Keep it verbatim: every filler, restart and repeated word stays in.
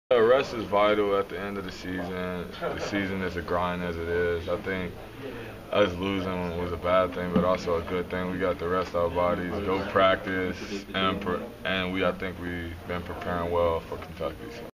Uh, rest is vital at the end of the season. The season is a grind as it is. I think us losing was a bad thing, but also a good thing. We got to rest our bodies, go practice, and and we I think we've been preparing well for Kentucky. So.